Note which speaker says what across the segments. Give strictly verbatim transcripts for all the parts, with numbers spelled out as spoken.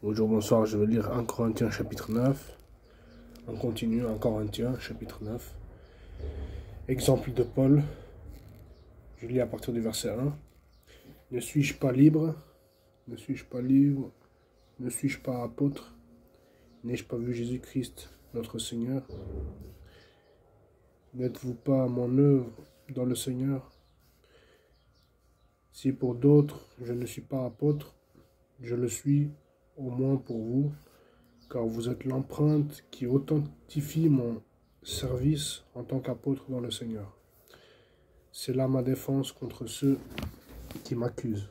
Speaker 1: Bonjour, bonsoir, je vais lire un Corinthiens chapitre neuf. On continue, un Corinthiens chapitre neuf. Exemple de Paul. Je lis à partir du verset un. Ne suis-je pas libre? Ne suis-je pas libre? Ne suis-je pas apôtre? N'ai-je pas vu Jésus-Christ, notre Seigneur? N'êtes-vous pas mon œuvre dans le Seigneur? Si pour d'autres je ne suis pas apôtre, je le suis au moins pour vous, car vous êtes l'empreinte qui authentifie mon service en tant qu'apôtre dans le Seigneur. C'est là ma défense contre ceux qui m'accusent.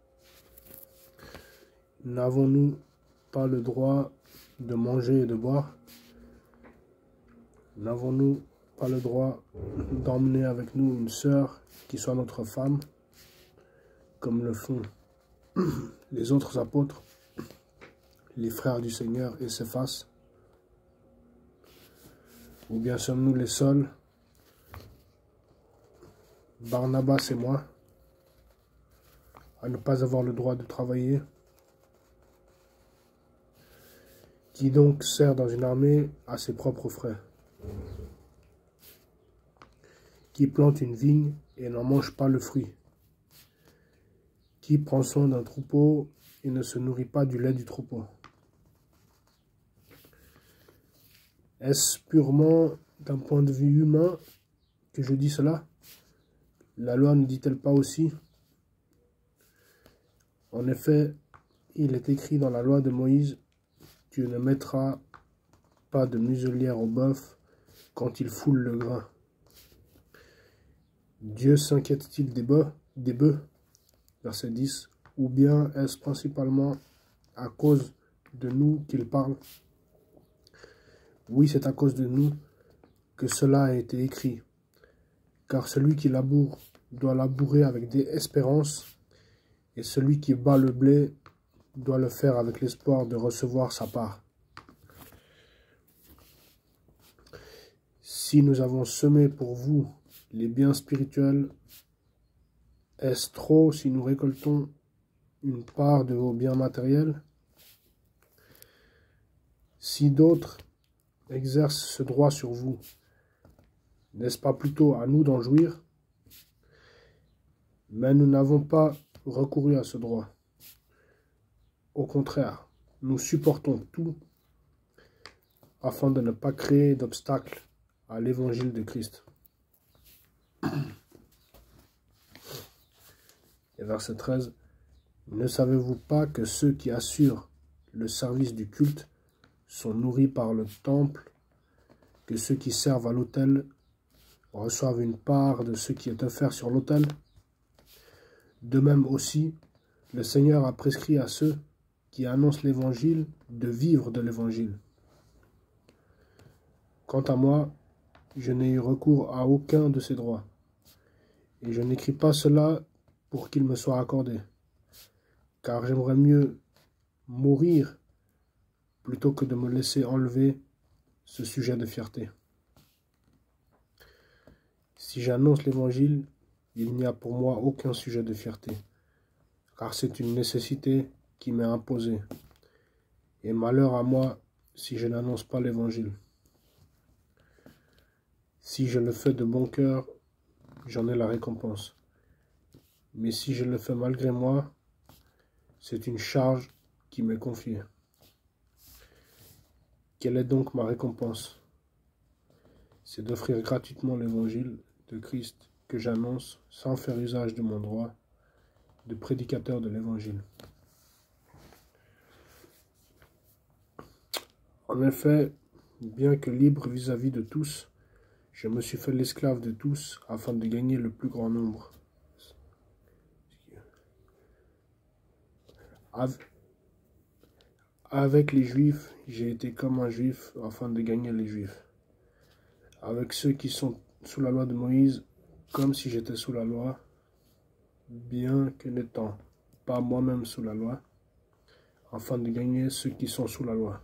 Speaker 1: N'avons-nous pas le droit de manger et de boire? N'avons-nous pas le droit d'emmener avec nous une sœur qui soit notre femme, comme le font les autres apôtres, les frères du Seigneur et Céphas? Ou bien sommes-nous les seuls, Barnabas et moi, à ne pas avoir le droit de travailler? Qui donc sert dans une armée à ses propres frais? Qui plante une vigne et n'en mange pas le fruit? Qui prend soin d'un troupeau et ne se nourrit pas du lait du troupeau? Est-ce purement d'un point de vue humain que je dis cela? La loi ne dit-elle pas aussi? En effet, il est écrit dans la loi de Moïse: tu ne mettras pas de muselière au bœuf quand il foule le grain. Dieu s'inquiète-t-il des bœufs, des bœufs? Verset dix. Ou bien est-ce principalement à cause de nous qu'il parle? Oui, c'est à cause de nous que cela a été écrit. Car celui qui laboure doit labourer avec des espérances, et celui qui bat le blé doit le faire avec l'espoir de recevoir sa part. Si nous avons semé pour vous les biens spirituels, est-ce trop si nous récoltons une part de vos biens matériels? Si d'autres exercent ce droit sur vous, n'est-ce pas plutôt à nous d'en jouir? Mais nous n'avons pas recouru à ce droit. Au contraire, nous supportons tout afin de ne pas créer d'obstacles à l'évangile de Christ. Et verset treize. Ne savez-vous pas que ceux qui assurent le service du culte sont nourris par le temple, que ceux qui servent à l'autel reçoivent une part de ce qui est offert sur l'autel? De même aussi, le Seigneur a prescrit à ceux qui annoncent l'évangile de vivre de l'évangile. Quant à moi, je n'ai eu recours à aucun de ces droits, et je n'écris pas cela pour qu'il me soit accordé, car j'aimerais mieux mourir plutôt que de me laisser enlever ce sujet de fierté. Si j'annonce l'évangile, il n'y a pour moi aucun sujet de fierté, car c'est une nécessité qui m'est imposée, et malheur à moi si je n'annonce pas l'évangile. Si je le fais de bon cœur, j'en ai la récompense, mais si je le fais malgré moi, c'est une charge qui m'est confiée. Quelle est donc ma récompense? C'est d'offrir gratuitement l'évangile de Christ que j'annonce sans faire usage de mon droit de prédicateur de l'évangile. En effet, bien que libre vis-à-vis de tous, je me suis fait l'esclave de tous afin de gagner le plus grand nombre. Avec les Juifs, j'ai été comme un Juif afin de gagner les Juifs. Avec ceux qui sont sous la loi de Moïse, comme si j'étais sous la loi, bien que n'étant pas moi-même sous la loi, afin de gagner ceux qui sont sous la loi.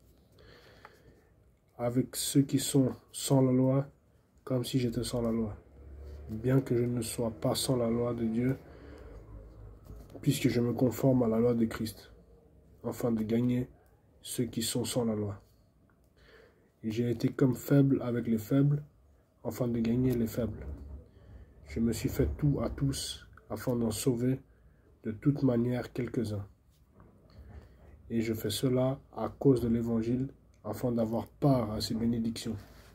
Speaker 1: Avec ceux qui sont sans la loi, comme si j'étais sans la loi, bien que je ne sois pas sans la loi de Dieu, puisque je me conforme à la loi de Christ. afin de gagner ceux qui sont sans la loi. Et j'ai été comme faible avec les faibles, afin de gagner les faibles. Je me suis fait tout à tous, afin d'en sauver de toute manière quelques-uns. Et je fais cela à cause de l'Évangile, afin d'avoir part à ces bénédictions.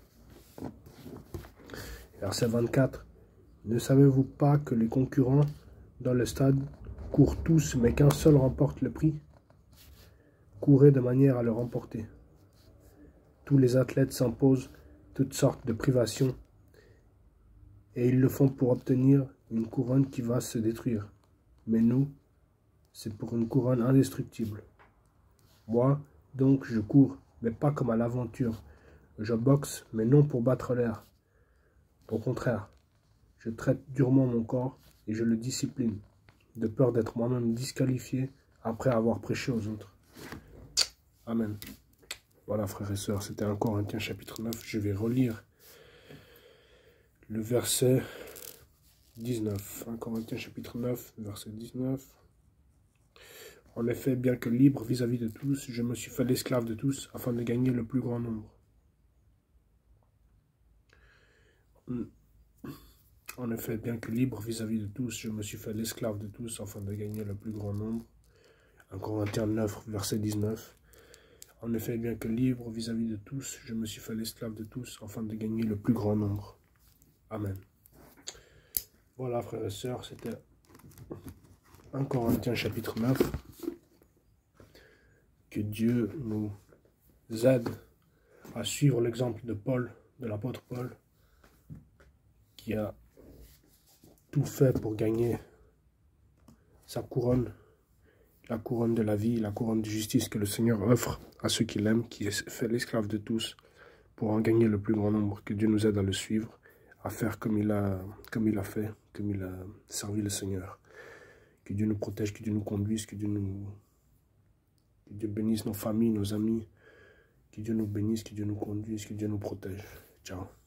Speaker 1: Verset vingt-quatre. Ne savez-vous pas que les concurrents dans le stade courent tous, mais qu'un seul remporte le prix? Courez de manière à le remporter. Tous les athlètes s'imposent toutes sortes de privations, et ils le font pour obtenir une couronne qui va se détruire. Mais nous, c'est pour une couronne indestructible. Moi, donc, je cours, mais pas comme à l'aventure. Je boxe, mais non pour battre l'air. Au contraire, je traite durement mon corps et je le discipline, de peur d'être moi-même disqualifié après avoir prêché aux autres. Amen. Voilà, frères et sœurs, c'était un Corinthiens chapitre neuf. Je vais relire le verset dix-neuf. un Corinthiens chapitre neuf, verset dix-neuf. En effet, bien que libre vis-à-vis de tous, je me suis fait l'esclave de tous, afin de gagner le plus grand nombre. En effet, bien que libre vis-à-vis de tous, je me suis fait l'esclave de tous, afin de gagner le plus grand nombre. un Corinthiens neuf, verset dix-neuf. En effet, bien que libre vis-à-vis de tous, je me suis fait l'esclave de tous, afin de gagner le plus grand nombre. Amen. Voilà, frères et sœurs, c'était un Corinthiens chapitre neuf. Que Dieu nous aide à suivre l'exemple de Paul, de l'apôtre Paul, qui a tout fait pour gagner sa couronne, la couronne de la vie, la couronne de justice que le Seigneur offre à ceux qui l'aiment, qui est fait l'esclave de tous, pour en gagner le plus grand nombre. Que Dieu nous aide à le suivre, à faire comme il a, comme il a fait, comme il a servi le Seigneur. Que Dieu nous protège, que Dieu nous conduise, que Dieu nous... Que Dieu bénisse nos familles, nos amis. Que Dieu nous bénisse, que Dieu nous conduise, que Dieu nous protège. Ciao.